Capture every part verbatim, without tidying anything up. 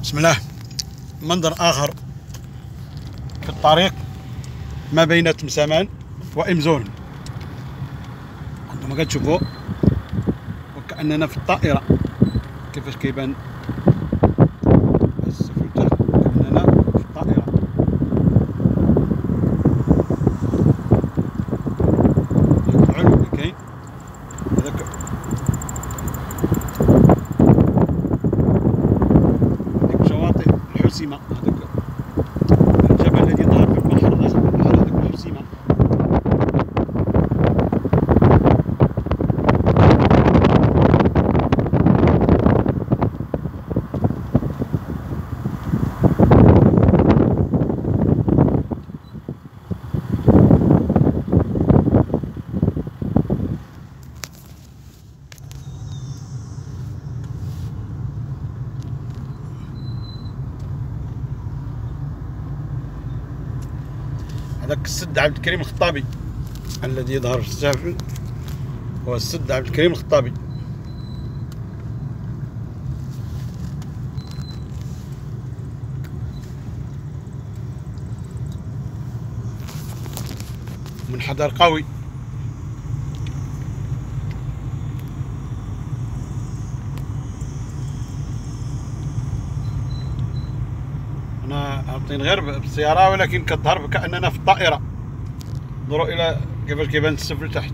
بسم الله. منظر آخر في الطريق ما بين تمسمان وامزورن. انتم كتشوفوا وكأننا في الطائرة، كيفاش كيبان السفن تحت، كأننا في الطائرة. هذاك العلو اللي كاين، هذاك هذيك الشواطئ الحسيمة، هذاك الجبل الذي ظهر في البحر الأسود، البحر هذاك الحسيمة. هذاك السد عبد الكريم الخطابي الذي يظهر في السافل، هو السد عبد الكريم الخطابي. منحدر قوي. أنا هابطين غير بالسيارة، ولكن كتظهر كأننا في الطائرة. انظروا إلى كيفاش كيبان السفل تحت.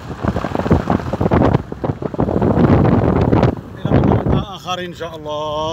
إن شاء الله.